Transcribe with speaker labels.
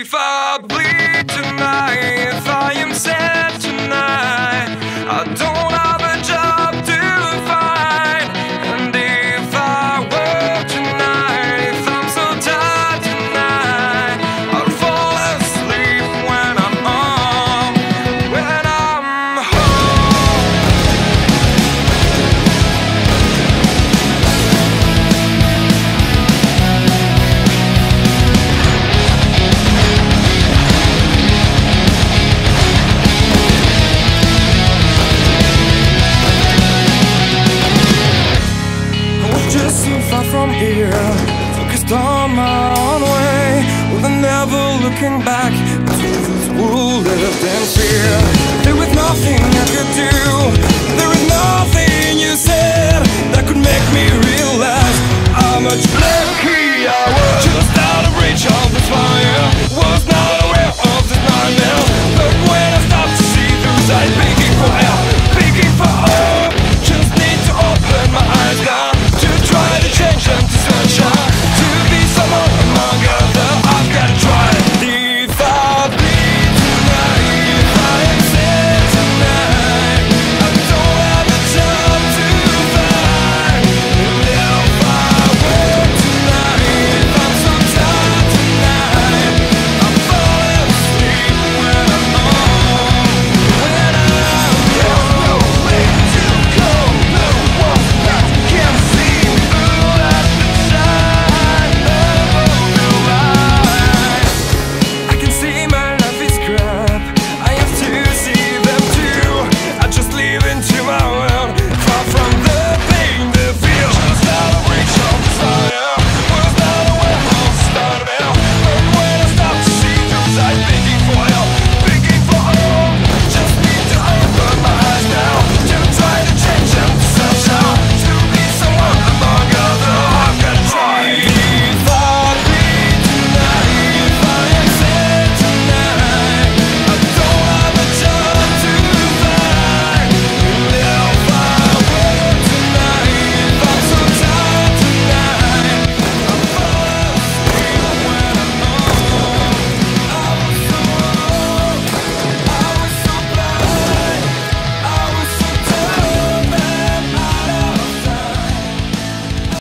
Speaker 1: if I bleed tonight, if I am sad tonight, I don't have a job to find. And if I work tonight, if I'm so tired tonight, I'll fall asleep when I'm home, when I'm home. Just so far from here, focused on my own way, with never looking back to those who lived in fear. There was nothing I could do, there was nothing you said that could make me realize how much lucky I was. Just out of reach of